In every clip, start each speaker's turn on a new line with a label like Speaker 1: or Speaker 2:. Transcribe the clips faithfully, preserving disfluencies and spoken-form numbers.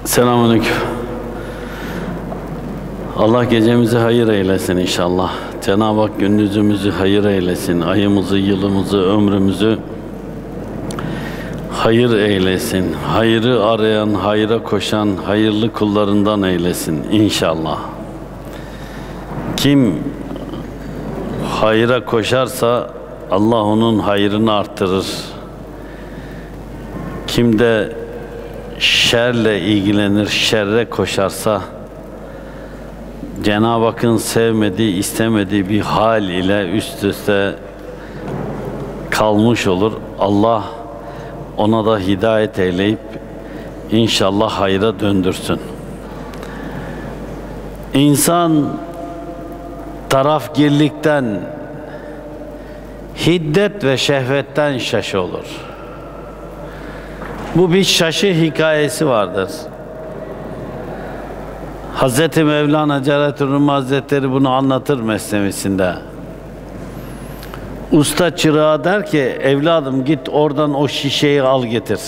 Speaker 1: Selamünaleyküm. Allah gecemizi hayır eylesin inşallah. Cenab-ı Hak gündüzümüzü hayır eylesin. Ayımızı, yılımızı, ömrümüzü hayır eylesin. Hayrı arayan, hayra koşan hayırlı kullarından eylesin inşallah. Kim hayra koşarsa Allah onun hayrını arttırır. Kim de şerle ilgilenir, şerre koşarsa Cenab-ı Hakk'ın sevmediği, istemediği bir hal ile üst üste kalmış olur. Allah ona da hidayet eyleyip inşallah hayra döndürsün. İnsan tarafgirlikten, hiddet ve şehvetten şaşı olur. Bu bir şaşı hikayesi vardır. Hazreti Mevlana Celaleddin Rumi Hazretleri bunu anlatır Mesnevisinde. Usta çırağa der ki, evladım git oradan o şişeyi al getir.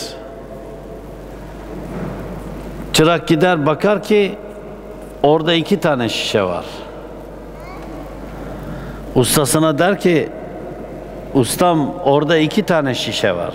Speaker 1: Çırak gider bakar ki orada iki tane şişe var. Ustasına der ki, ustam orada iki tane şişe var.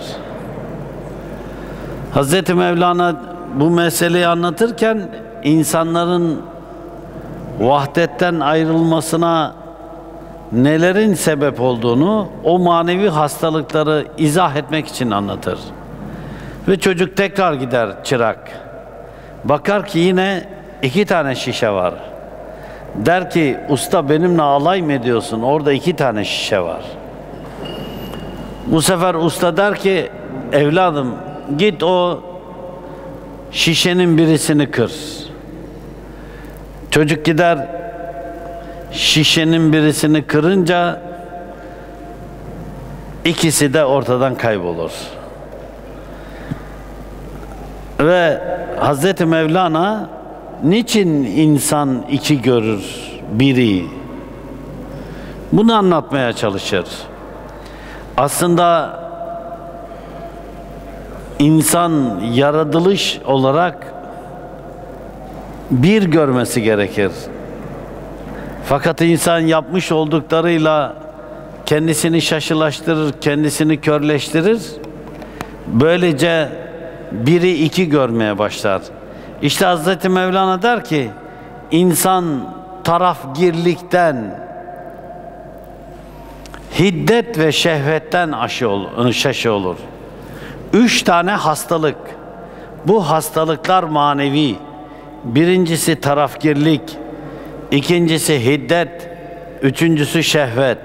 Speaker 1: Hazreti Mevlana bu meseleyi anlatırken insanların vahdetten ayrılmasına nelerin sebep olduğunu, o manevi hastalıkları izah etmek için anlatır. Ve çocuk tekrar gider çırak. Bakar ki yine iki tane şişe var. Der ki, usta benimle alay mı ediyorsun? Orada iki tane şişe var. Bu sefer usta der ki, evladım git o şişenin birisini kır. Çocuk gider şişenin birisini kırınca ikisi de ortadan kaybolur. Ve Hazreti Mevlana niçin insan iki görür, biri? Bunu anlatmaya çalışır. Aslında İnsan yaratılış olarak bir görmesi gerekir. Fakat insan yapmış olduklarıyla kendisini şaşılaştırır, kendisini körleştirir. Böylece biri iki görmeye başlar. İşte Hazreti Mevlana der ki, insan tarafgirlikten, hiddet ve şehvetten şaşı olur. Üç tane hastalık. Bu hastalıklar manevi. Birincisi tarafgirlik, ikincisi hiddet, üçüncüsü şehvet.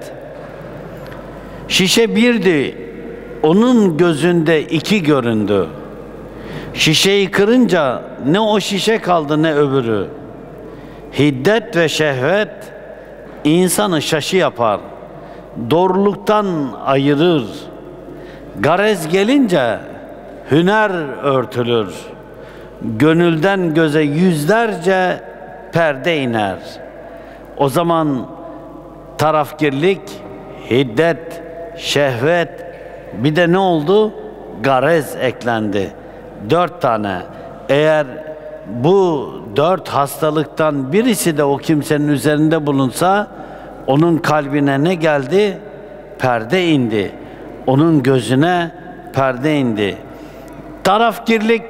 Speaker 1: Şişe birdi, onun gözünde iki göründü. Şişeyi kırınca ne o şişe kaldı ne öbürü. Hiddet ve şehvet insanı şaşı yapar, doğruluktan ayırır. Garez gelince hüner örtülür. Gönülden göze yüzlerce perde iner. O zaman tarafgirlik, hiddet, şehvet, bir de ne oldu? Garez eklendi. Dört tane. Eğer bu dört hastalıktan birisi de o kimsenin üzerinde bulunsa, onun kalbine ne geldi? Perde indi. Onun gözüne perde indi. Tarafgirlik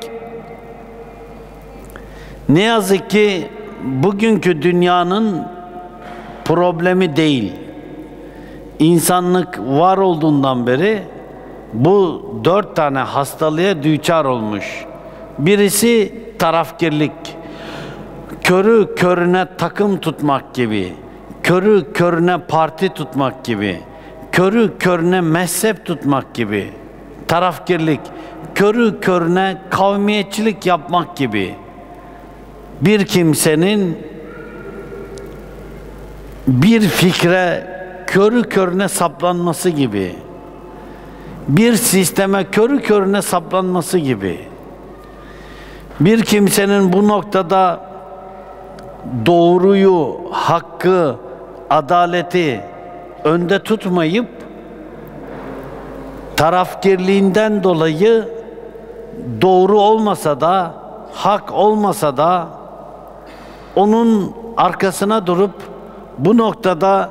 Speaker 1: ne yazık ki bugünkü dünyanın problemi değil. İnsanlık var olduğundan beri bu dört tane hastalığa düçar olmuş. Birisi tarafgirlik. Körü körüne takım tutmak gibi, körü körüne parti tutmak gibi, körü körüne mezhep tutmak gibi, tarafgirlik, körü körüne kavmiyetçilik yapmak gibi, bir kimsenin bir fikre körü körüne saplanması gibi, bir sisteme körü körüne saplanması gibi, bir kimsenin bu noktada doğruyu, hakkı, adaleti önde tutmayıp tarafgirliğinden dolayı doğru olmasa da hak olmasa da onun arkasına durup bu noktada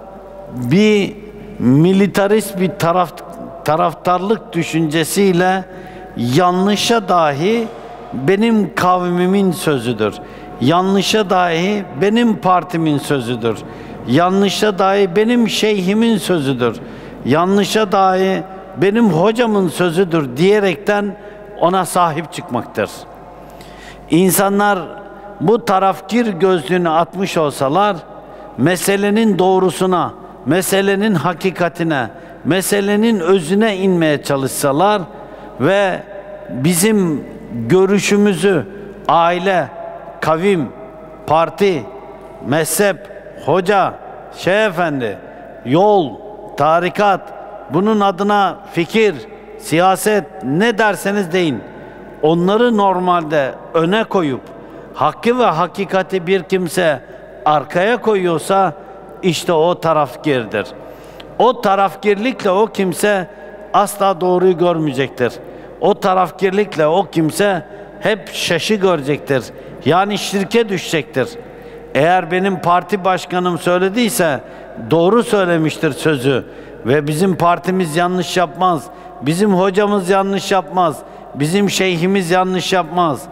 Speaker 1: bir militarist bir taraf, taraftarlık düşüncesiyle yanlışa dahi benim kavmimin sözüdür. Yanlışa dahi benim partimin sözüdür. Yanlışa dahi benim şeyhimin sözüdür. Yanlışa dahi benim hocamın sözüdür diyerekten ona sahip çıkmaktır. İnsanlar bu tarafkir gözlüğünü atmış olsalar, meselenin doğrusuna, meselenin hakikatine, meselenin özüne inmeye çalışsalar ve bizim görüşümüzü aile, kavim, parti, mezhep, hoca, şeyh efendi, yol, tarikat, bunun adına fikir, siyaset ne derseniz deyin, onları normalde öne koyup hakkı ve hakikati bir kimse arkaya koyuyorsa işte o tarafgirdir. O tarafgirlikle o kimse asla doğruyu görmeyecektir. O tarafgirlikle o kimse hep şaşı görecektir. Yani şirke düşecektir. Eğer benim parti başkanım söylediyse doğru söylemiştir sözü ve bizim partimiz yanlış yapmaz. Bizim hocamız yanlış yapmaz. Bizim şeyhimiz yanlış yapmaz.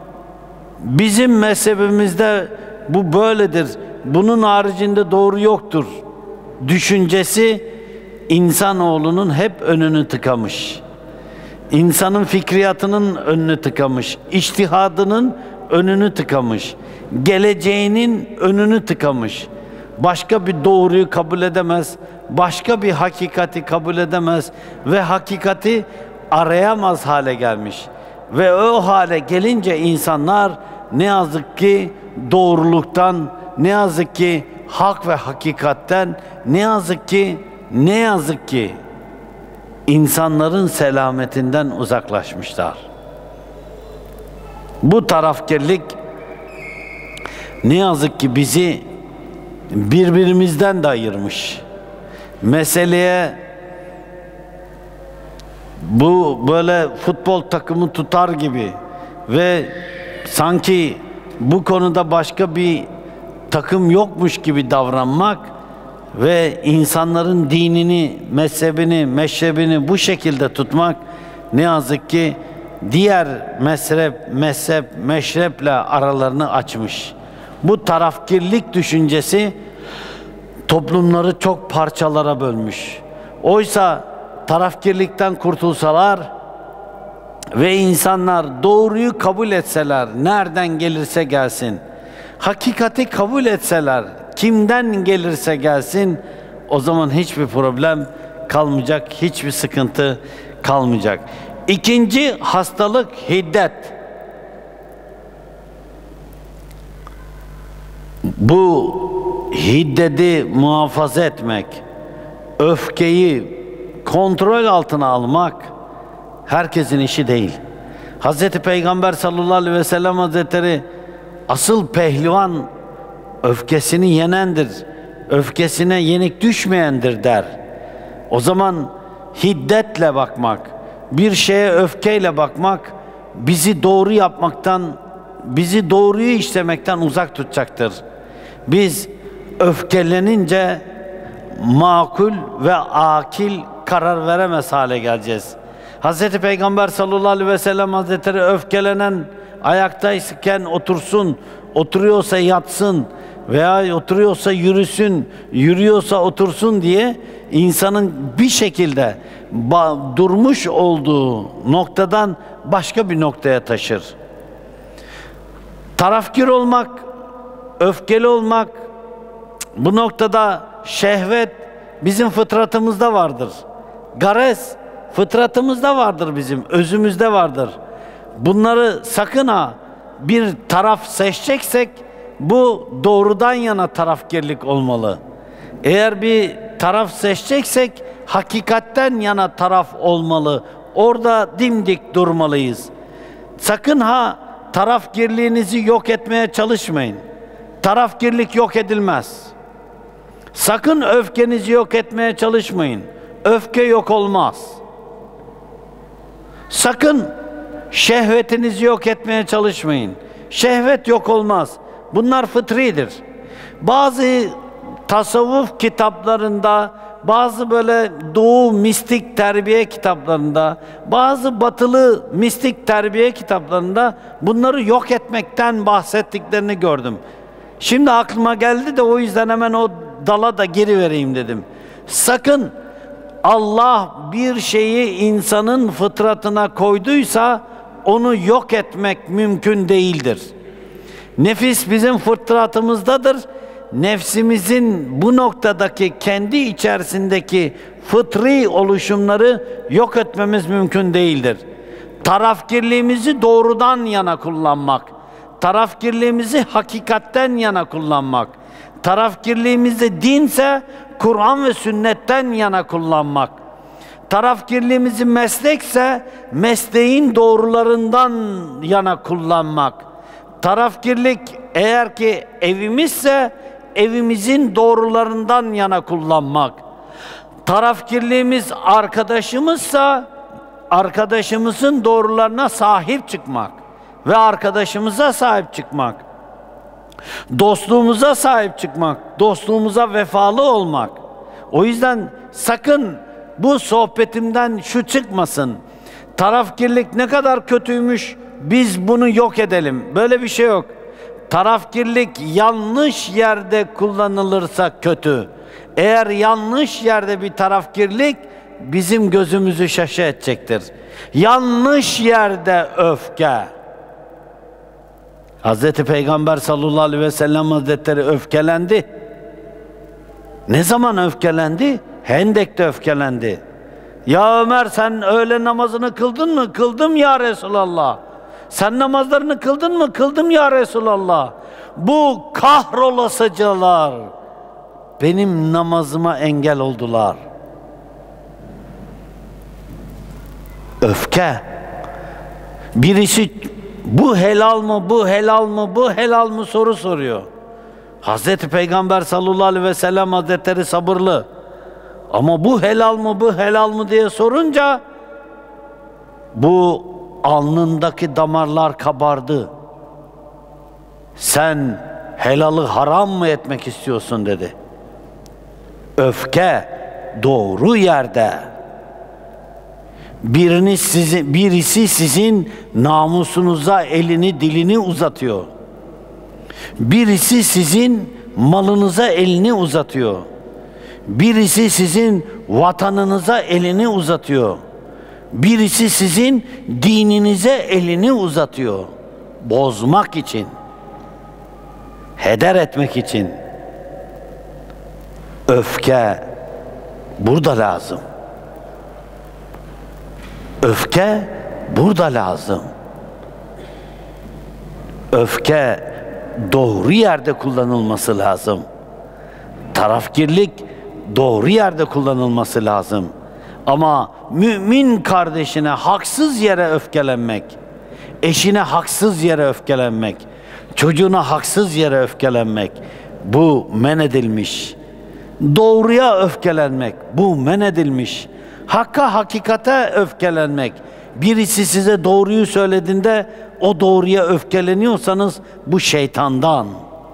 Speaker 1: Bizim mezhebimizde bu böyledir. Bunun haricinde doğru yoktur düşüncesi insanoğlunun hep önünü tıkamış. İnsanın fikriyatının önünü tıkamış. İçtihadının önünü tıkamış. Geleceğinin önünü tıkamış. Başka bir doğruyu kabul edemez. Başka bir hakikati kabul edemez. Ve hakikati arayamaz hale gelmiş. Ve o hale gelince insanlar ne yazık ki doğruluktan, ne yazık ki hak ve hakikatten, ne yazık ki, ne yazık ki insanların selametinden uzaklaşmışlar. Bu tarafkirlik ne yazık ki bizi birbirimizden de ayırmış. Meseleye bu böyle futbol takımı tutar gibi ve sanki bu konuda başka bir takım yokmuş gibi davranmak ve insanların dinini, mezhebini, meşrebini bu şekilde tutmak ne yazık ki diğer mezhep, mezhep, meşreple aralarını açmış. Bu tarafkirlik düşüncesi toplumları çok parçalara bölmüş. Oysa tarafkirlikten kurtulsalar ve insanlar doğruyu kabul etseler, nereden gelirse gelsin, hakikati kabul etseler, kimden gelirse gelsin, o zaman hiçbir problem kalmayacak, hiçbir sıkıntı kalmayacak. İkinci hastalık hiddet. Bu hiddeti muhafaza etmek, öfkeyi kontrol altına almak herkesin işi değil. Hazreti Peygamber sallallahu aleyhi ve sellem Hazretleri asıl pehlivan öfkesini yenendir, öfkesine yenik düşmeyendir der. O zaman hiddetle bakmak, bir şeye öfkeyle bakmak bizi doğru yapmaktan, bizi doğruyu işlemekten uzak tutacaktır. Biz öfkelenince makul ve akil karar veremez hale geleceğiz. Hazreti Peygamber sallallahu aleyhi ve sellem Hazretleri öfkelenen ayaktayken otursun, oturuyorsa yatsın veya oturuyorsa yürüsün, yürüyorsa otursun diye insanın bir şekilde durmuş olduğu noktadan başka bir noktaya taşır. Tarafkir olmak, öfkeli olmak, bu noktada şehvet bizim fıtratımızda vardır. Gares fıtratımızda vardır bizim, özümüzde vardır. Bunları sakın ha bir taraf seçeceksek bu doğrudan yana tarafkirlik olmalı. Eğer bir taraf seçeceksek hakikatten yana taraf olmalı. Orada dimdik durmalıyız. Sakın ha tarafkirliğinizi yok etmeye çalışmayın. Tarafkirlik yok edilmez. Sakın öfkenizi yok etmeye çalışmayın. Öfke yok olmaz. Sakın Şehvetinizi yok etmeye çalışmayın. Şehvet yok olmaz. Bunlar fıtridir. Bazı tasavvuf kitaplarında, bazı böyle doğu mistik terbiye kitaplarında, bazı batılı mistik terbiye kitaplarında bunları yok etmekten bahsettiklerini gördüm. Şimdi aklıma geldi de o yüzden hemen o dala da geri vereyim dedim. Sakın, Allah bir şeyi insanın fıtratına koyduysa onu yok etmek mümkün değildir. Nefis bizim fıtratımızdadır. Nefsimizin bu noktadaki kendi içerisindeki fıtri oluşumları yok etmemiz mümkün değildir. Tarafkirliğimizi doğrudan yana kullanmak, tarafkirliğimizi hakikatten yana kullanmak, tarafkirliğimizi dinse Kur'an ve sünnetten yana kullanmak, tarafkirliğimizi meslekse mesleğin doğrularından yana kullanmak, tarafkirlik eğer ki evimizse evimizin doğrularından yana kullanmak, tarafkirliğimiz arkadaşımızsa arkadaşımızın doğrularına sahip çıkmak ve arkadaşımıza sahip çıkmak, dostluğumuza sahip çıkmak, dostluğumuza vefalı olmak. O yüzden sakın bu sohbetimden şu çıkmasın: tarafkirlik ne kadar kötüymüş, biz bunu yok edelim. Böyle bir şey yok. Tarafkirlik yanlış yerde kullanılırsa kötü. Eğer yanlış yerde bir tarafkirlik bizim gözümüzü şaşı edecektir. Yanlış yerde öfke. Hazreti Peygamber sallallahu aleyhi ve sellem Hazretleri öfkelendi. Ne zaman öfkelendi? Hendek'te öfkelendi. Ya Ömer, sen öğle namazını kıldın mı? Kıldım ya Resulallah. Sen namazlarını kıldın mı? Kıldım ya Resulallah. Bu kahrolasıcalar benim namazıma engel oldular. Öfke. Birisi bu helal mı, bu helal mı, bu helal mı soru soruyor. Hazreti Peygamber sallallahu aleyhi ve sellem Hazretleri sabırlı. Ama bu helal mı, bu helal mı diye sorunca bu alnındaki damarlar kabardı. Sen helalı haram mı etmek istiyorsun dedi. Öfke doğru yerde. Biriniz sizin, birisi sizin namusunuza elini dilini uzatıyor. Birisi sizin malınıza elini uzatıyor. Birisi sizin vatanınıza elini uzatıyor. Birisi sizin dininize elini uzatıyor. Bozmak için, heder etmek için. Öfke burada lazım. Öfke burada lazım. Öfke doğru yerde kullanılması lazım. Tarafkirlik doğru yerde kullanılması lazım. Ama mümin kardeşine haksız yere öfkelenmek, eşine haksız yere öfkelenmek, çocuğuna haksız yere öfkelenmek, bu men edilmiş. Doğruya öfkelenmek, bu men edilmiş. Hakka, hakikate öfkelenmek. Birisi size doğruyu söylediğinde o doğruya öfkeleniyorsanız bu şeytandan.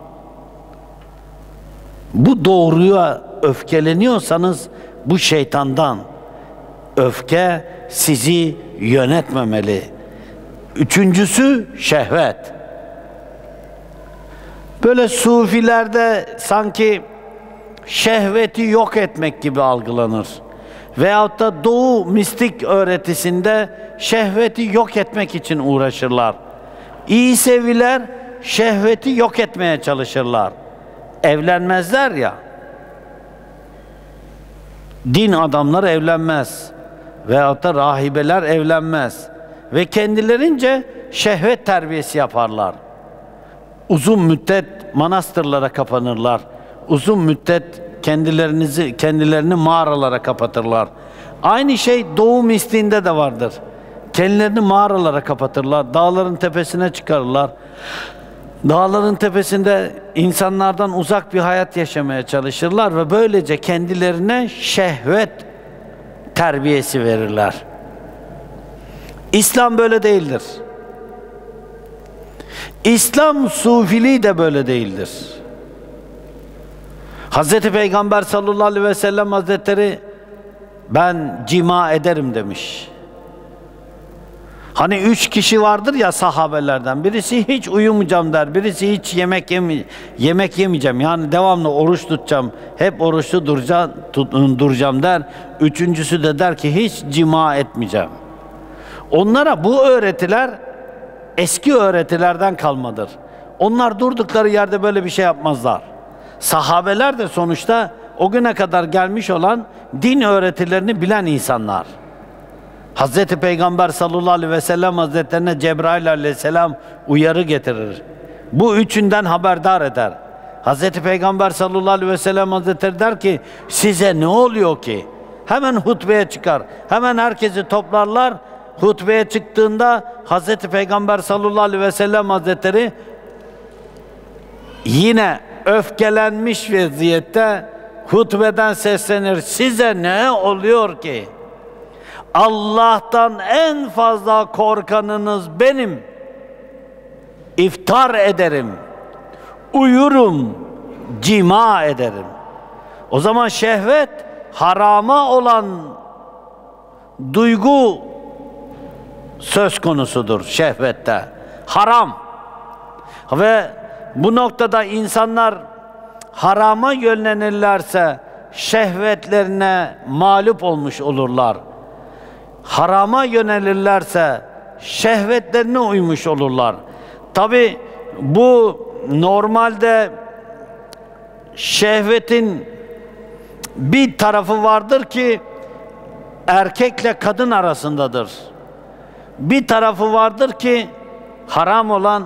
Speaker 1: Bu doğruya öfkeleniyorsanız bu şeytandan. Öfke sizi yönetmemeli. Üçüncüsü şehvet. Böyle sufilerde sanki şehveti yok etmek gibi algılanır. Veyahut da Doğu mistik öğretisinde şehveti yok etmek için uğraşırlar. İseviler şehveti yok etmeye çalışırlar. Evlenmezler ya. Din adamları evlenmez. Veyahut da rahibeler evlenmez. Ve kendilerince şehvet terbiyesi yaparlar. Uzun müddet manastırlara kapanırlar. Uzun müddet kendilerinizi kendilerini mağaralara kapatırlar. Aynı şey Doğu mistiğinde de vardır. Kendilerini mağaralara kapatırlar. Dağların tepesine çıkarırlar. Dağların tepesinde insanlardan uzak bir hayat yaşamaya çalışırlar ve böylece kendilerine şehvet terbiyesi verirler. İslam böyle değildir. İslam sufiliği de böyle değildir. Hazreti Peygamber sallallahu aleyhi ve sellem Hazretleri ben cima ederim demiş. Hani üç kişi vardır ya sahabelerden, birisi hiç uyumayacağım der, birisi hiç yemek yeme yemek yemeyeceğim, yani devamlı oruç tutacağım, hep oruçlu duracağım, tut duracağım der. Üçüncüsü de der ki hiç cima etmeyeceğim. Onlara bu öğretiler eski öğretilerden kalmadır. Onlar durdukları yerde böyle bir şey yapmazlar. Sahabeler de sonuçta o güne kadar gelmiş olan din öğretilerini bilen insanlar. Hazreti Peygamber sallallahu aleyhi ve sellem Hazretlerine Cebrail aleyhisselam uyarı getirir. Bu üçünden haberdar eder. Hazreti Peygamber sallallahu aleyhi ve sellem Hazretleri der ki size ne oluyor ki? Hemen hutbeye çıkar. Hemen herkesi toplarlar. Hutbeye çıktığında Hazreti Peygamber sallallahu aleyhi ve sellem Hazretleri yine öfkelenmiş vaziyette hutbeden seslenir. Size ne oluyor ki? Allah'tan en fazla korkanınız benim. İftar ederim, uyurum, cima ederim. O zaman şehvet harama olan duygu söz konusudur şehvette. Haram. Ve bu noktada insanlar harama yönlenirlerse şehvetlerine mağlup olmuş olurlar. Harama yönelirlerse şehvetlerine uymuş olurlar. Tabi bu normalde şehvetin bir tarafı vardır ki erkekle kadın arasındadır. Bir tarafı vardır ki haram olan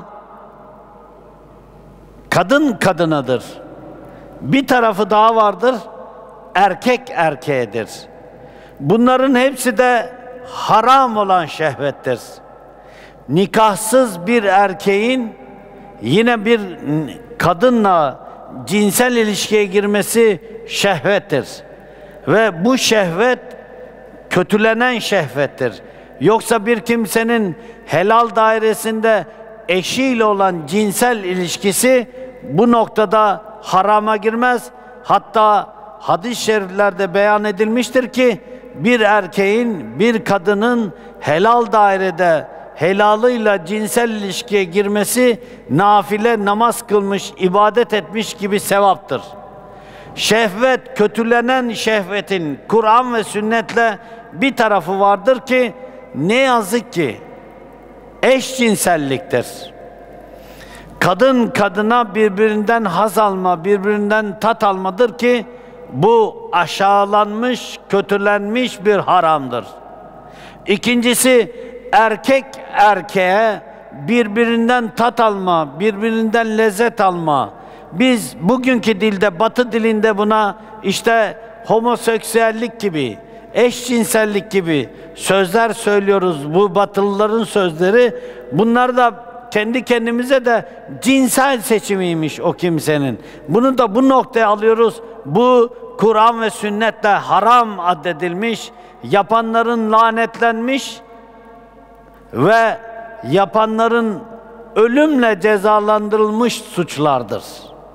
Speaker 1: kadın kadınadır. Bir tarafı daha vardır, erkek erkeğedir. Bunların hepsi de haram olan şehvettir. Nikahsız bir erkeğin yine bir kadınla cinsel ilişkiye girmesi şehvettir. Ve bu şehvet kötülenen şehvettir. Yoksa bir kimsenin helal dairesinde eşiyle olan cinsel ilişkisi bu noktada harama girmez. Hatta hadis-i şeriflerde beyan edilmiştir ki bir erkeğin bir kadının helal dairede helalıyla cinsel ilişkiye girmesi nafile namaz kılmış, ibadet etmiş gibi sevaptır. Şehvet, kötülenen şehvetin Kur'an ve sünnetle bir tarafı vardır ki ne yazık ki eşcinselliktir. Kadın kadına birbirinden haz alma, birbirinden tat almadır ki bu aşağılanmış, kötülenmiş bir haramdır. İkincisi erkek erkeğe birbirinden tat alma, birbirinden lezzet alma. Biz bugünkü dilde, Batı dilinde buna işte homoseksüellik gibi, eşcinsellik gibi sözler söylüyoruz. Bu Batılıların sözleri. Bunlar da kendi kendimize de cinsel seçimiymiş o kimsenin. Bunu da bu noktaya alıyoruz. Bu Kur'an ve sünnetle haram addedilmiş, yapanların lanetlenmiş ve yapanların ölümle cezalandırılmış suçlardır.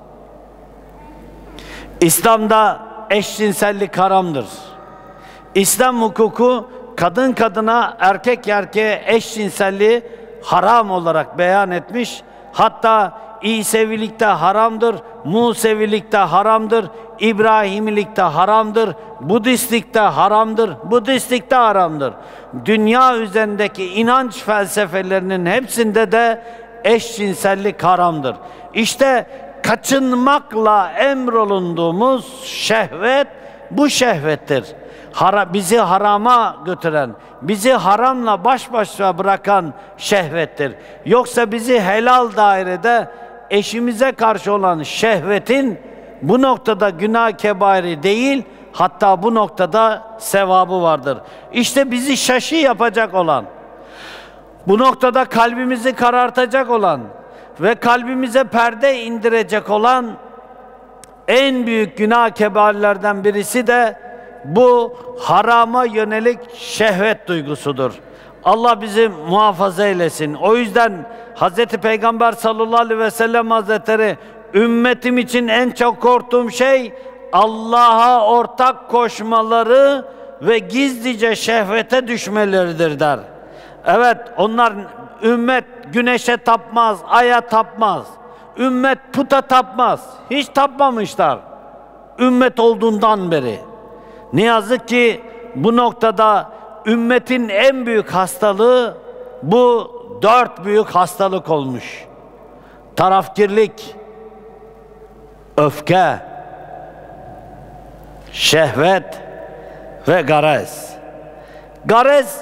Speaker 1: İslam'da eşcinsellik haramdır. İslam hukuku kadın kadına, erkek erkeğe eşcinselliği haram olarak beyan etmiş. Hatta İsevilikte haramdır, Musevilikte haramdır, İbrahimilikte haramdır, Budistlikte haramdır, Budistlikte haramdır. Dünya üzerindeki inanç felsefelerinin hepsinde de eşcinsellik haramdır. İşte kaçınmakla emrolunduğumuz şehvet bu şehvettir. Hara, bizi harama götüren, bizi haramla baş başa bırakan şehvettir. Yoksa bizi helal dairede eşimize karşı olan şehvetin bu noktada günah kebairi değil, hatta bu noktada sevabı vardır. İşte bizi şaşı yapacak olan, bu noktada kalbimizi karartacak olan ve kalbimize perde indirecek olan en büyük günah kebairlerden birisi de bu harama yönelik şehvet duygusudur. Allah bizi muhafaza eylesin. O yüzden Hazreti Peygamber sallallahu aleyhi ve sellem Hazretleri, ümmetim için en çok korktuğum şey Allah'a ortak koşmaları ve gizlice şehvete düşmeleridir der. Evet, onlar, ümmet güneşe tapmaz, aya tapmaz. Ümmet puta tapmaz. Hiç tapmamışlar. Ümmet olduğundan beri. Ne yazık ki bu noktada ümmetin en büyük hastalığı bu dört büyük hastalık olmuş. Tarafkirlik, öfke, şehvet ve garez. Garez,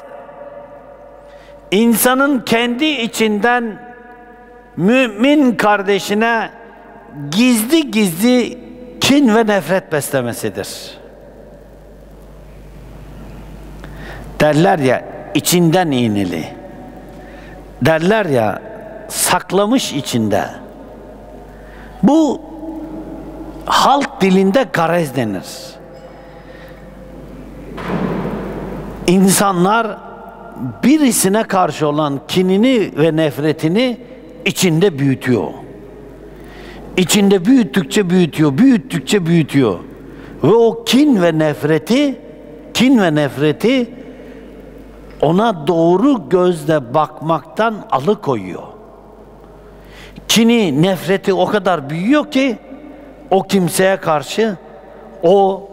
Speaker 1: insanın kendi içinden mümin kardeşine gizli gizli kin ve nefret beslemesidir. Derler ya, içinden iğneli. Derler ya, saklamış içinde. Bu halk dilinde garez denir. İnsanlar birisine karşı olan kinini ve nefretini içinde büyütüyor. İçinde büyüttükçe büyütüyor, büyüttükçe büyütüyor. Ve o kin ve nefreti, kin ve nefreti ona doğru gözle bakmaktan alıkoyuyor. Kini, nefreti o kadar büyüyor ki o kimseye karşı o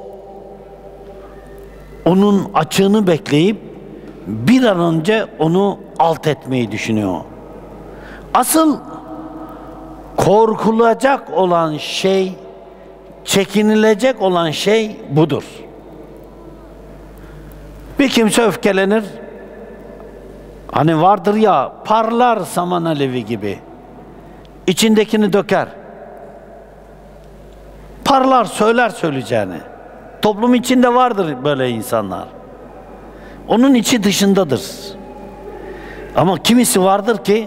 Speaker 1: onun açığını bekleyip bir an önce onu alt etmeyi düşünüyor. Asıl korkulacak olan şey, çekinilecek olan şey budur. Bir kimse öfkelenir. Hani vardır ya, parlar saman alevi gibi. İçindekini döker. Parlar, söyler söyleyeceğini. Toplum içinde vardır böyle insanlar. Onun içi dışındadır. Ama kimisi vardır ki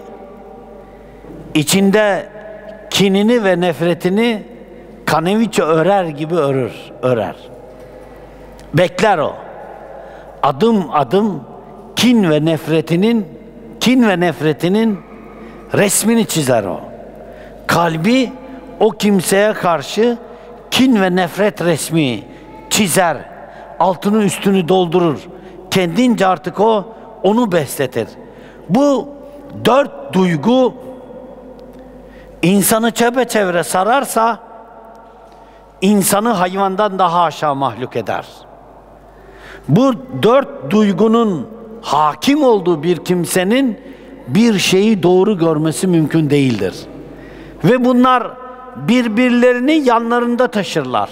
Speaker 1: içinde kinini ve nefretini kaneviçe örer gibi örür, örer. Bekler o. Adım adım kin ve nefretinin, kin ve nefretinin resmini çizer o. Kalbi o kimseye karşı kin ve nefret resmi çizer. Altını üstünü doldurur. Kendince artık o onu besletir. Bu dört duygu insanı çepeçevre sararsa insanı hayvandan daha aşağı mahluk eder. Bu dört duygunun hakim olduğu bir kimsenin bir şeyi doğru görmesi mümkün değildir. Ve bunlar birbirlerini yanlarında taşırlar.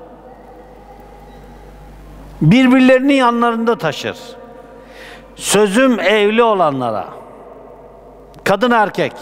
Speaker 1: Birbirlerini yanlarında taşır. Sözüm evli olanlara, kadın erkek,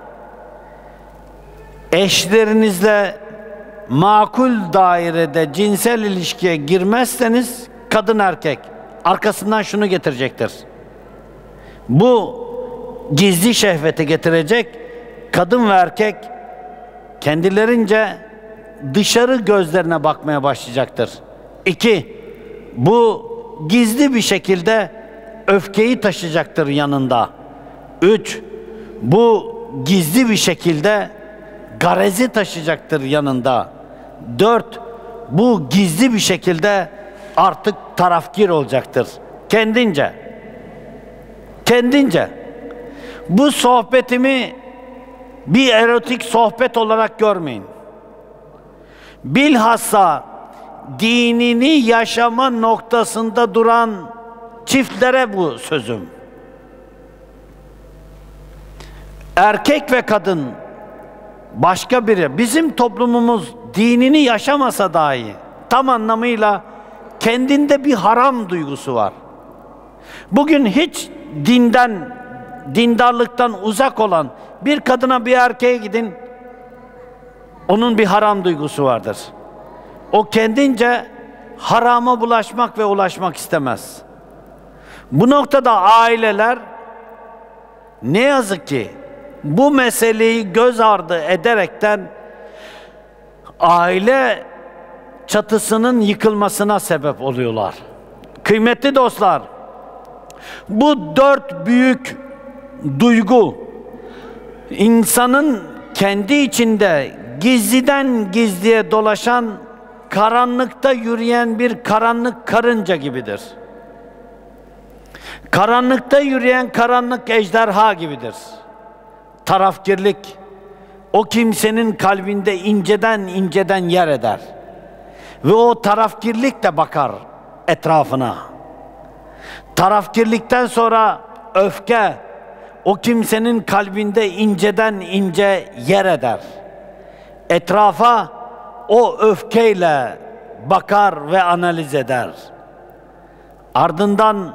Speaker 1: eşlerinizle makul dairede cinsel ilişkiye girmezseniz kadın erkek arkasından şunu getirecektir. Bu gizli şehveti getirecek. Kadın ve erkek kendilerince dışarı gözlerine bakmaya başlayacaktır. İki, bu gizli bir şekilde öfkeyi taşıyacaktır yanında. Üç, bu gizli bir şekilde garezi taşıyacaktır yanında. Dört, bu gizli bir şekilde artık tarafkir olacaktır. Kendince. Kendince. Bu sohbetimi bir erotik sohbet olarak görmeyin. Bilhassa dinini yaşama noktasında duran çiftlere bu sözüm. Erkek ve kadın başka biri, bizim toplumumuz dinini yaşamasa dahi tam anlamıyla kendinde bir haram duygusu var. Bugün hiç dinden, dindarlıktan uzak olan bir kadına, bir erkeğe gidin, onun bir haram duygusu vardır. O kendince harama bulaşmak ve ulaşmak istemez. Bu noktada aileler ne yazık ki bu meseleyi göz ardı ederekten aile çatısının yıkılmasına sebep oluyorlar. Kıymetli dostlar, Bu dört büyük duygu insanın kendi içinde gizliden gizliye dolaşan, karanlıkta yürüyen bir karanlık karınca gibidir. Karanlıkta yürüyen karanlık ejderha gibidir. Tarafkirlik o kimsenin kalbinde inceden inceden yer eder. Ve o tarafkirlikle bakar etrafına. Tarafkirlikten sonra öfke o kimsenin kalbinde inceden ince yer eder. Etrafa o öfkeyle bakar ve analiz eder. Ardından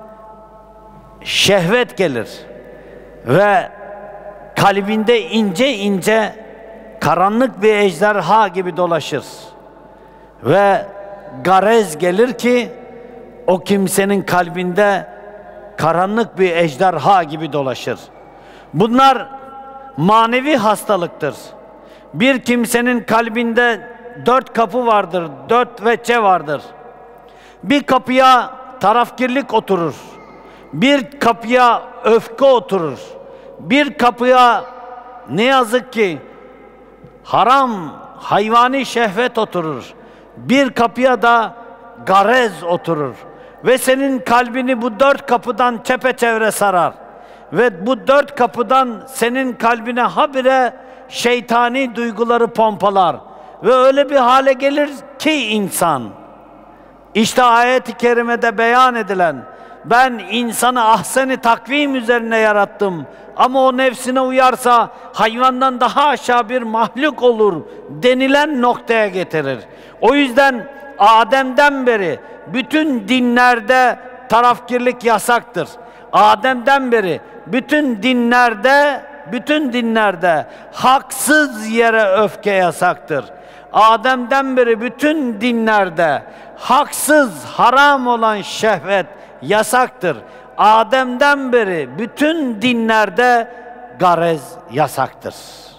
Speaker 1: şehvet gelir ve kalbinde ince ince karanlık bir ejderha gibi dolaşır. Ve garez gelir ki o kimsenin kalbinde karanlık bir ejderha gibi dolaşır. Bunlar manevi hastalıktır. Bir kimsenin kalbinde dört kapı vardır, dört veçe vardır. Bir kapıya tarafkirlik oturur. Bir kapıya öfke oturur. Bir kapıya ne yazık ki haram, hayvani şehvet oturur. Bir kapıya da garez oturur. Ve senin kalbini bu dört kapıdan çepeçevre sarar. Ve bu dört kapıdan senin kalbine habire şeytani duyguları pompalar. Ve öyle bir hale gelir ki insan, İşte ayet-i kerimede beyan edilen, ben insanı ahsen-i takvim üzerine yarattım ama o nefsine uyarsa hayvandan daha aşağı bir mahluk olur denilen noktaya getirir. O yüzden Adem'den beri bütün dinlerde tarafkirlik yasaktır. Adem'den beri bütün dinlerde bütün dinlerde haksız yere öfke yasaktır. Adem'den beri bütün dinlerde haksız, haram olan şehvet yasaktır. Adem'den beri bütün dinlerde garez yasaktır.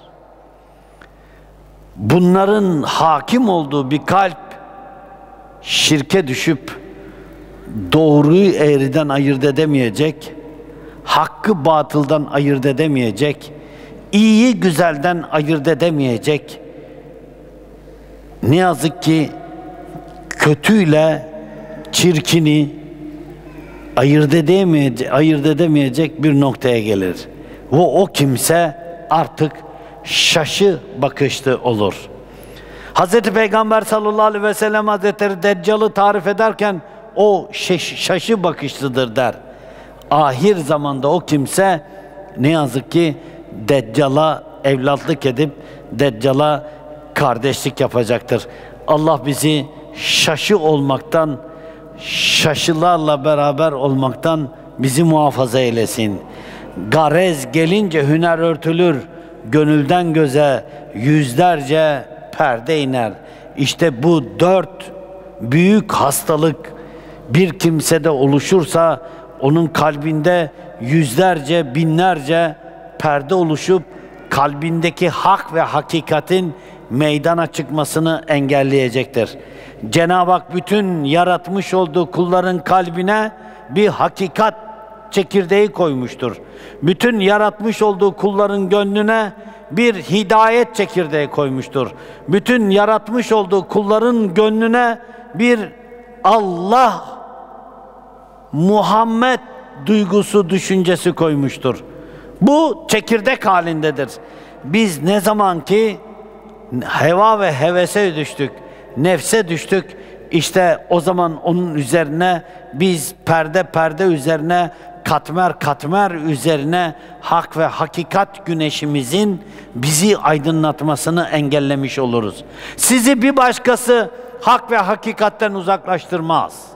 Speaker 1: Bunların hakim olduğu bir kalp şirke düşüp doğruyu eğriden ayırt edemeyecek, hakkı batıldan ayırt edemeyecek, iyiyi güzelden ayırt edemeyecek, ne yazık ki kötüyle çirkini ayırt edemeyecek, ayırt edemeyecek bir noktaya gelir. Ve o kimse artık şaşı bakışlı olur. Hazreti Peygamber sallallahu aleyhi ve sellem Hazretleri Deccal'ı tarif ederken o şaşı bakışlıdır der. Ahir zamanda o kimse ne yazık ki Deccal'a evlatlık edip Deccal'a kardeşlik yapacaktır. Allah bizi şaşı olmaktan, şaşılarla beraber olmaktan bizi muhafaza eylesin. Garez gelince hüner örtülür, gönülden göze yüzlerce perde iner. İşte bu dört büyük hastalık bir kimsede oluşursa onun kalbinde yüzlerce, binlerce perde oluşup kalbindeki hak ve hakikatin meydana çıkmasını engelleyecektir. Cenab-ı Hak bütün yaratmış olduğu kulların kalbine bir hakikat çekirdeği koymuştur. Bütün yaratmış olduğu kulların gönlüne bir hidayet çekirdeği koymuştur. Bütün yaratmış olduğu kulların gönlüne bir Allah, Muhammed duygusu, düşüncesi koymuştur. Bu çekirdek halindedir. Biz ne zaman ki heva ve hevese düştük, nefse düştük, işte o zaman onun üzerine biz perde perde üzerine, katmer katmer üzerine hak ve hakikat güneşimizin bizi aydınlatmasını engellemiş oluruz. Sizi bir başkası hak ve hakikatten uzaklaştırmaz.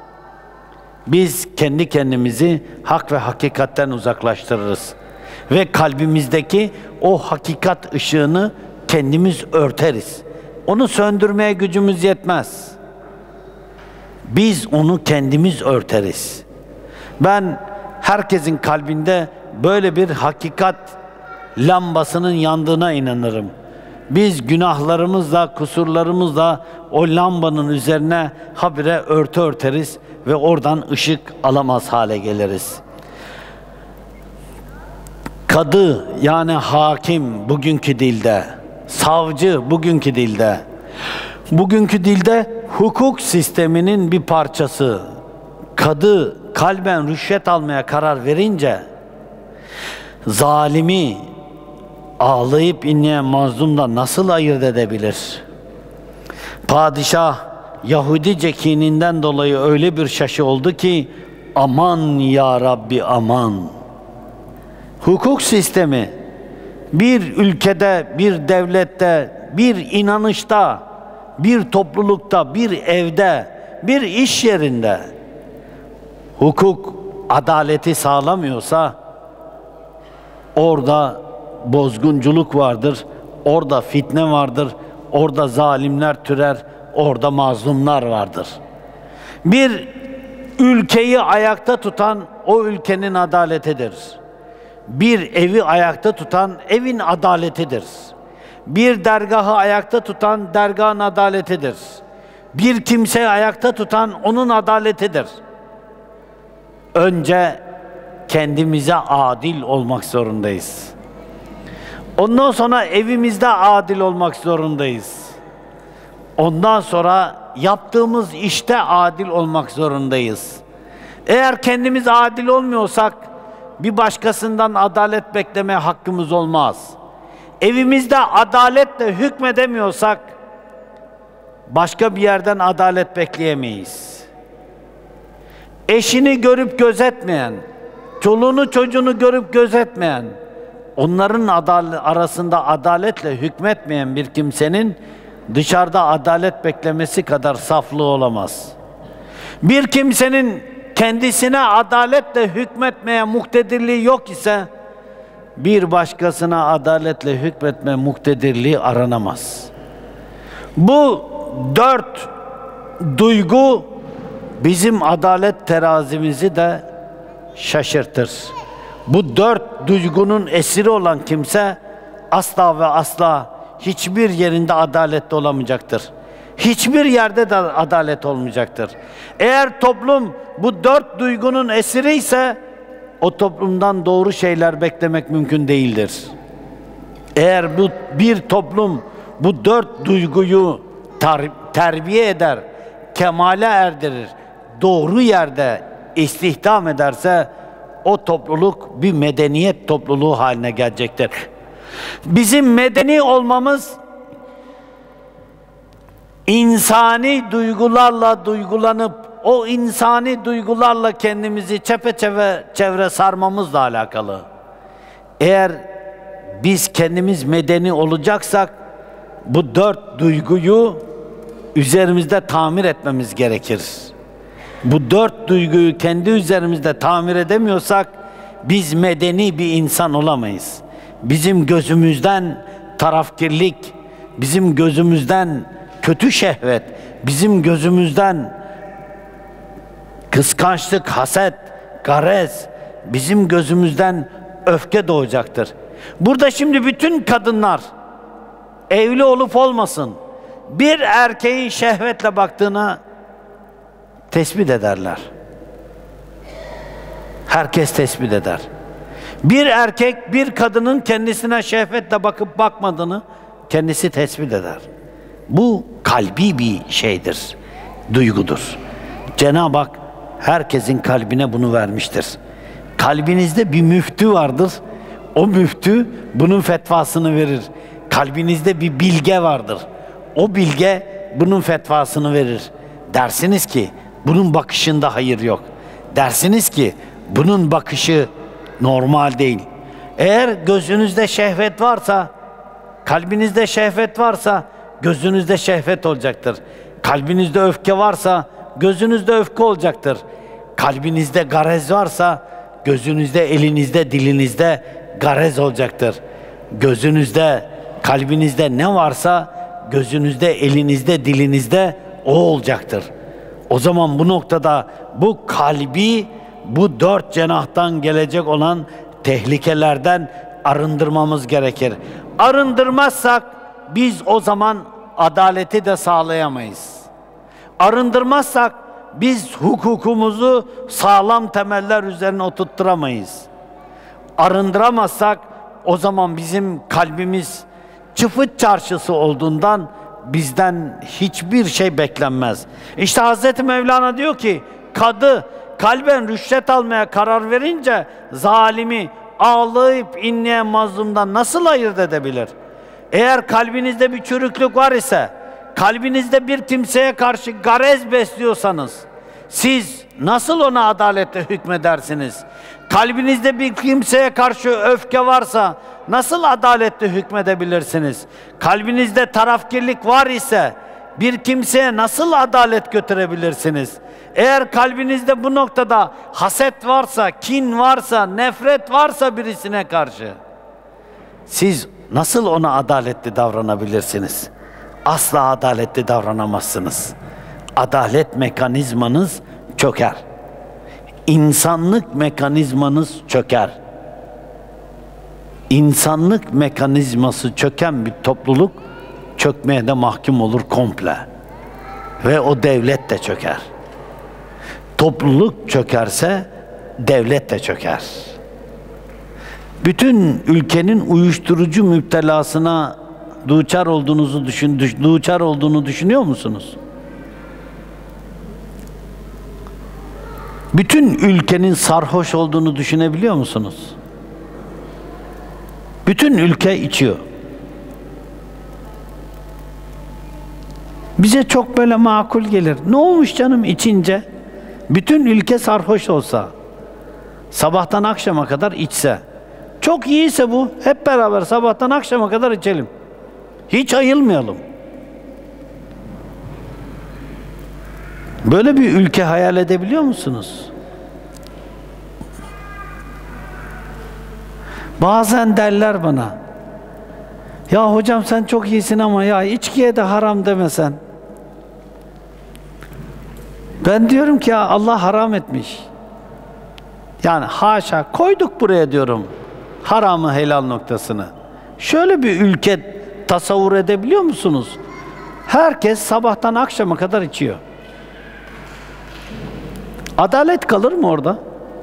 Speaker 1: Biz kendi kendimizi hak ve hakikatten uzaklaştırırız. Ve kalbimizdeki o hakikat ışığını kendimiz örteriz. Onu söndürmeye gücümüz yetmez. Biz onu kendimiz örteriz. Ben herkesin kalbinde böyle bir hakikat lambasının yandığına inanırım. Biz günahlarımızla, kusurlarımızla o lambanın üzerine habire örtü örteriz ve oradan ışık alamaz hale geliriz. Kadı yani hakim bugünkü dilde, savcı bugünkü dilde, bugünkü dilde hukuk sisteminin bir parçası. Kadı kalben rüşvet almaya karar verince zalimi ağlayıp inleyen mazlumdan nasıl ayırt edebilir? Padişah Yahudice kininden dolayı öyle bir şaşı oldu ki aman ya Rabbi aman. Hukuk sistemi bir ülkede, bir devlette, bir inanışta, bir toplulukta, bir evde, bir iş yerinde hukuk adaleti sağlamıyorsa orada bozgunculuk vardır, orada fitne vardır, orada zalimler türer, orada mazlumlar vardır. Bir ülkeyi ayakta tutan o ülkenin adaletidir. Bir evi ayakta tutan evin adaletidir. Bir dergahı ayakta tutan dergahın adaletidir. Bir kimseyi ayakta tutan onun adaletidir. Önce kendimize adil olmak zorundayız. Ondan sonra evimizde adil olmak zorundayız. Ondan sonra yaptığımız işte adil olmak zorundayız. Eğer kendimiz adil olmuyorsak bir başkasından adalet beklemeye hakkımız olmaz. Evimizde adaletle hükmedemiyorsak başka bir yerden adalet bekleyemeyiz. Eşini görüp gözetmeyen, çoluğunu çocuğunu görüp gözetmeyen, onların adalet, arasında adaletle hükmetmeyen bir kimsenin dışarıda adalet beklemesi kadar saflığı olamaz. Bir kimsenin kendisine adaletle hükmetmeye muktedirliği yok ise bir başkasına adaletle hükmetme muktedirliği aranamaz. Bu dört duygu bizim adalet terazimizi de şaşırtır. Bu dört duygunun esiri olan kimse asla ve asla hiçbir yerinde adaletli olamayacaktır. Hiçbir yerde de adalet olmayacaktır. Eğer toplum bu dört duygunun esiri ise o toplumdan doğru şeyler beklemek mümkün değildir. Eğer bu bir toplum bu dört duyguyu ter, terbiye eder, kemale erdirir, doğru yerde istihdam ederse o topluluk bir medeniyet topluluğu haline gelecektir. Bizim medeni olmamız insani duygularla duygulanıp o insani duygularla kendimizi çepeçevre çevre sarmamızla alakalı. Eğer biz kendimiz medeni olacaksak bu dört duyguyu üzerimizde tamir etmemiz gerekir. Bu dört duyguyu kendi üzerimizde tamir edemiyorsak biz medeni bir insan olamayız. Bizim gözümüzden tarafkirlik, bizim gözümüzden kötü şehvet, bizim gözümüzden kıskançlık, haset, garez, bizim gözümüzden öfke doğacaktır. Burada şimdi bütün kadınlar evli olup olmasın bir erkeğin şehvetle baktığına tespit ederler. Herkes tespit eder. Bir erkek bir kadının kendisine şehvetle bakıp bakmadığını kendisi tespit eder. Bu kalbi bir şeydir, duygudur. Cenab-ı Hak herkesin kalbine bunu vermiştir. Kalbinizde bir müftü vardır. O müftü bunun fetvasını verir. Kalbinizde bir bilge vardır. O bilge bunun fetvasını verir. Dersiniz ki bunun bakışında hayır yok. Dersiniz ki bunun bakışı normal değil. Eğer gözünüzde şehvet varsa, kalbinizde şehvet varsa gözünüzde şehvet olacaktır. Kalbinizde öfke varsa gözünüzde öfke olacaktır. Kalbinizde garez varsa gözünüzde, elinizde, dilinizde garez olacaktır. Gözünüzde, kalbinizde ne varsa gözünüzde, elinizde, dilinizde o olacaktır. O zaman bu noktada bu kalbi bu dört cenahtan gelecek olan tehlikelerden arındırmamız gerekir. Arındırmazsak biz o zaman adaleti de sağlayamayız. Arındırmazsak biz hukukumuzu sağlam temeller üzerine oturtturamayız. Arındıramazsak o zaman bizim kalbimiz çıfıt çarşısı olduğundan bizden hiçbir şey beklenmez. İşte Hazreti Mevlana diyor ki, kadı kalben rüşvet almaya karar verince zalimi ağlayıp inleyen mazlumdan nasıl ayırt edebilir? Eğer kalbinizde bir çürüklük var ise, kalbinizde bir kimseye karşı garez besliyorsanız, siz nasıl ona adaletle hükmedersiniz? Kalbinizde bir kimseye karşı öfke varsa nasıl adaletle hükmedebilirsiniz? Kalbinizde tarafkirlik var ise bir kimseye nasıl adalet götürebilirsiniz? Eğer kalbinizde bu noktada haset varsa, kin varsa, nefret varsa birisine karşı, siz nasıl ona adaletli davranabilirsiniz? Asla adaletli davranamazsınız. Adalet mekanizmanız çöker. İnsanlık mekanizmanız çöker. İnsanlık mekanizması çöken bir topluluk çökmeye de mahkum olur komple. Ve o devlet de çöker. Topluluk çökerse devlet de çöker. Bütün ülkenin uyuşturucu müptelasına duçar olduğunuzu düşün, duçar olduğunu düşünüyor musunuz? Bütün ülkenin sarhoş olduğunu düşünebiliyor musunuz? Bütün ülke içiyor. Bize çok böyle makul gelir. Ne olmuş canım içince? Bütün ülke sarhoş olsa, sabahtan akşama kadar içse, çok iyiyse bu, hep beraber sabahtan akşama kadar içelim. Hiç ayılmayalım. Böyle bir ülke hayal edebiliyor musunuz? Bazen derler bana, ya hocam sen çok iyisin ama ya içkiye de haram demesen. Ben diyorum ki ya Allah haram etmiş. Yani haşa koyduk buraya diyorum haramı helal noktasını. Şöyle bir ülke tasavvur edebiliyor musunuz? Herkes sabahtan akşama kadar içiyor. Adalet kalır mı orada?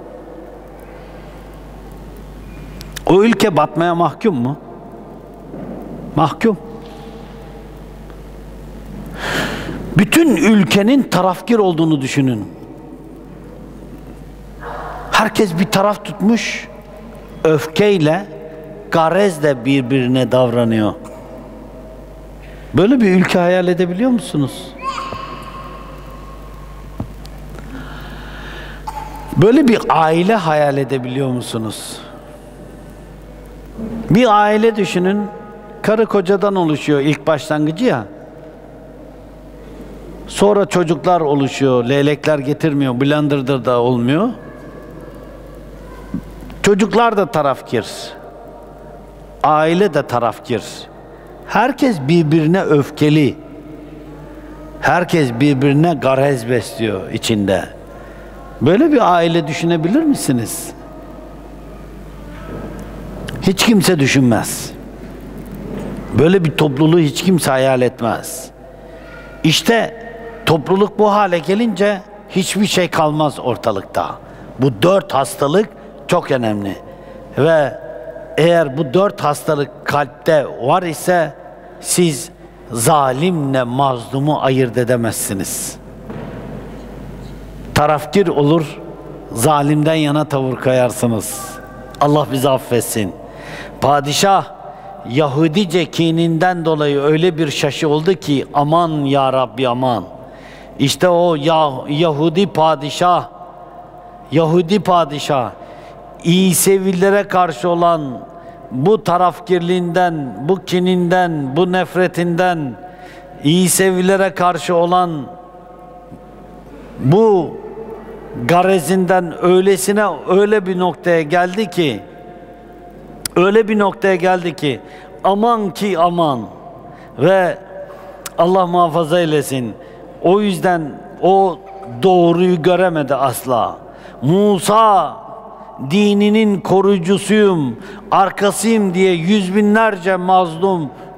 Speaker 1: O ülke batmaya mahkum mu? Mahkum. Bütün ülkenin tarafkir olduğunu düşünün. Herkes bir taraf tutmuş, öfkeyle, garezle birbirine davranıyor. Böyle bir ülke hayal edebiliyor musunuz? Böyle bir aile hayal edebiliyor musunuz? Bir aile düşünün, karı kocadan oluşuyor ilk başlangıcı ya. Sonra çocuklar oluşuyor, leylekler getirmiyor, blender'da da olmuyor. Çocuklar da tarafkir. Aile de tarafkir. Herkes birbirine öfkeli. Herkes birbirine garez besliyor içinde. Böyle bir aile düşünebilir misiniz? Hiç kimse düşünmez. Böyle bir topluluğu hiç kimse hayal etmez. İşte topluluk bu hale gelince hiçbir şey kalmaz ortalıkta. Bu dört hastalık çok önemli. Ve eğer bu dört hastalık kalpte var ise siz zalimle mazlumu ayırt edemezsiniz. Tarafkir olur, zalimden yana tavır koyarsınız. Allah bizi affetsin. Padişah Yahudice kininden dolayı öyle bir şaşı oldu ki aman ya Rabbi aman. İşte o ya Yahudi padişah, Yahudi padişah İsevilere karşı olan bu tarafkirliğinden, bu kininden, bu nefretinden, İsevilere karşı olan bu garezinden öylesine öyle bir noktaya geldi ki öyle bir noktaya geldi ki aman ki aman ve Allah muhafaza eylesin. O yüzden o doğruyu göremedi asla. Musa dininin koruyucusuyum, arkasıyım diye yüz binlerce mazlum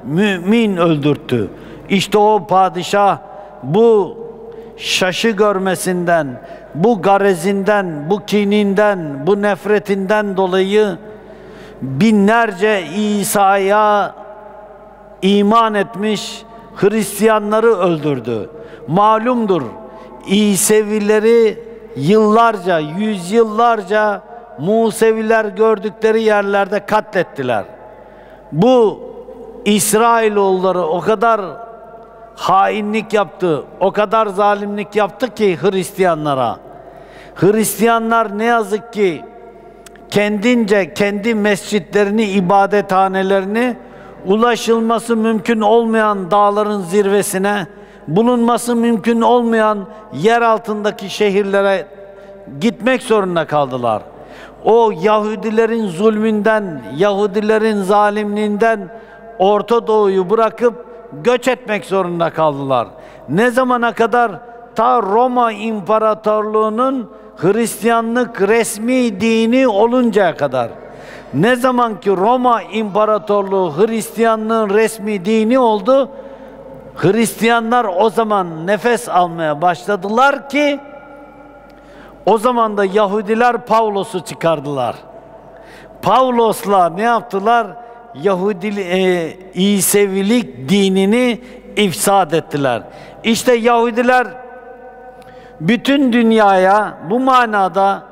Speaker 1: mümin öldürttü. İşte o padişah bu şaşı görmesinden, bu garezinden, bu kininden, bu nefretinden dolayı binlerce İsa'ya iman etmiş Hristiyanları öldürdü. Malumdur, İsevileri yıllarca, yüzyıllarca Museviler gördükleri yerlerde katlettiler. Bu İsrailoğulları o kadar hainlik yaptı, o kadar zalimlik yaptı ki Hristiyanlara. Hristiyanlar ne yazık ki kendince kendi mescitlerini, ibadethanelerini ulaşılması mümkün olmayan dağların zirvesine, bulunması mümkün olmayan yer altındaki şehirlere gitmek zorunda kaldılar. O Yahudilerin zulmünden, Yahudilerin zalimliğinden Orta Doğu'yu bırakıp göç etmek zorunda kaldılar. Ne zamana kadar? Ta Roma İmparatorluğu'nun Hristiyanlık resmi dini oluncaya kadar. Ne zaman ki Roma İmparatorluğu Hristiyanlığın resmi dini oldu, Hristiyanlar o zaman nefes almaya başladılar ki o zaman da Yahudiler Pavlos'u çıkardılar. Pavlos'la ne yaptılar? Yahudi e, İsevilik dinini ifsad ettiler. İşte Yahudiler bütün dünyaya bu manada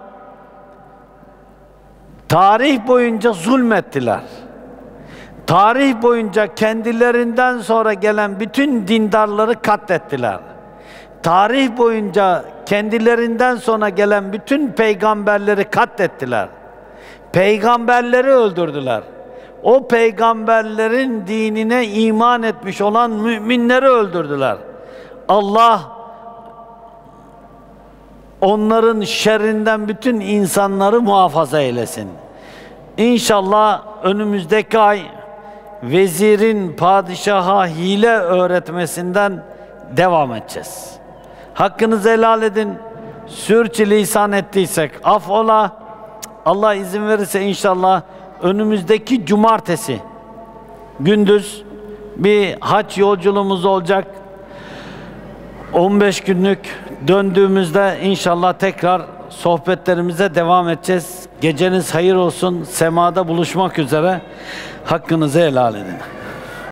Speaker 1: tarih boyunca zulmettiler. Tarih boyunca kendilerinden sonra gelen bütün dindarları katlettiler. Tarih boyunca kendilerinden sonra gelen bütün peygamberleri katlettiler. Peygamberleri öldürdüler. O peygamberlerin dinine iman etmiş olan müminleri öldürdüler. Allah onların şerrinden bütün insanları muhafaza eylesin. İnşallah önümüzdeki ay vezirin padişaha hile öğretmesinden devam edeceğiz. Hakkınızı helal edin. Sürçülisan ettiysek affola. Allah izin verirse inşallah önümüzdeki cumartesi gündüz bir hac yolculuğumuz olacak. on beş günlük döndüğümüzde inşallah tekrar sohbetlerimize devam edeceğiz. Geceniz hayır olsun. Semada buluşmak üzere. Hakkınızı helal edin.